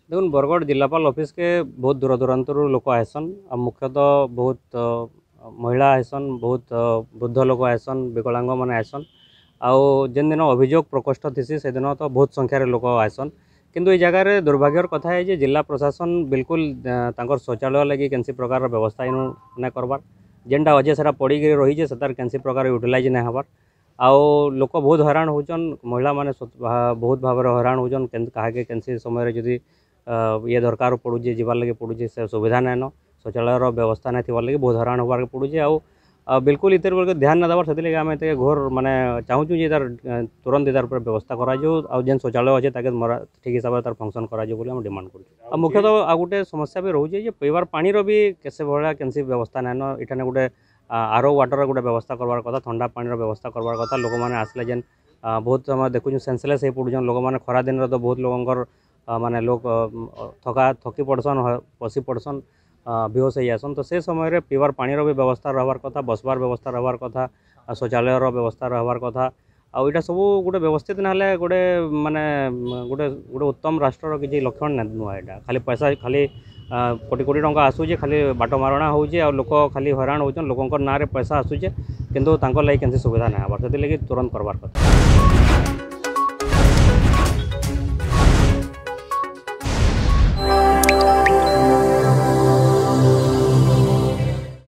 देखुन बरगढ़ जिलापाल ऑफिस के बहुत दूर दूरांत लोक आसन मुख्यतः बहुत महिला आसन बहुत वृद्ध लोक आसन विकलांग मैंने आसन आउ जेन दिन अभियोग प्रकोष्ठ थी से दिन तो बहुत संख्यार लोक आसन किंतु ये जगह दुर्भाग्यर कथा है जिला प्रशासन बिल्कुल शौचालय लगी कैंसी प्रकार व्यवस्था इन ना करबार जेनटा अच्छे से पड़ी रही है तार कैंसी प्रकार यूटिलाइज नहीं हबार आउ लोक बहुत हैरान होचन महिला माने बहुत भाव हैरान होचन कहा कैंसी समय जदि ये दरकार पड़ूजे जीवार लगे पड़ूजे से सुविधा नाइन शौचालय व्यवस्था नहीं थी लगे बहुत हैरान होबार पड़ूजे आउ बिल्कुल इतर बेल ध्यान ना देवार से आम एत घोर माने चाहूँ जे तार तुरंत तार व्यवस्था करा जेन शौचालय अच्छे ठीक हिसाब से तार फंक्शन करा डिमांड कर मुख्यतः आ गोटे समस्या भी रोचे पीबार पानी भी कैसे भाया कैंसी व्यवस्था नाइन इठाने गोटे आरो वाटर गोटे व्यवस्था करवार कथा ठंडा पानी व्यवस्था करवार कथा लोक मैंने आसले जेन बहुत समय देखुँ सेंसलेस हो पड़ुन लोक मैंने खरा दिन तो बहुत लोगों माने लोग थकी पड़सन बसी पड़सन बेहोश हो जासन तो से समय पीबार पानी भी व्यवस्था रहार कथा बसबार व्यवस्था रहार कथा शौचालय व्यवस्था रहार कथा आईटा सब गोटे व्यवस्थित ना गोटे माने गोटे गोटे उत्तम राष्ट्र किसी लक्षण नुआ यहाँ खाली पैसा खाली कोटी कोटी टंका आसूचे खाली बाट मारणा हो लोक खाली हैरान होचन लोकों ना पैसा आसूचे किंतु तांकर लगी कैंसी सुविधा ना से तुरंत करवार कथा।